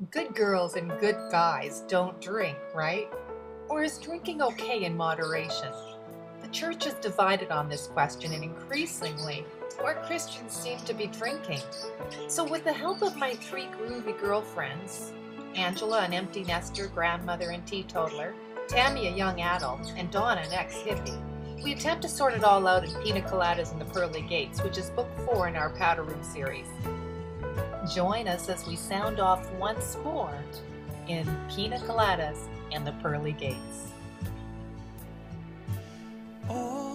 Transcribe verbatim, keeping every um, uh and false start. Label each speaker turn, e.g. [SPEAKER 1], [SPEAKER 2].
[SPEAKER 1] Good girls and good guys don't drink, right? Or is drinking okay in moderation? The church is divided on this question, and increasingly, more Christians seem to be drinking. So, with the help of my three groovy girlfriends, Angela, an empty nester, grandmother, and teetotaler, Tammy, a young adult, and Donna, an ex-hippie, we attempt to sort it all out in Pina Coladas and the Pearly Gates, which is book four in our Powder Room series. Join us as we sound off once more in Pina Coladas and the Pearly Gates.
[SPEAKER 2] Oh.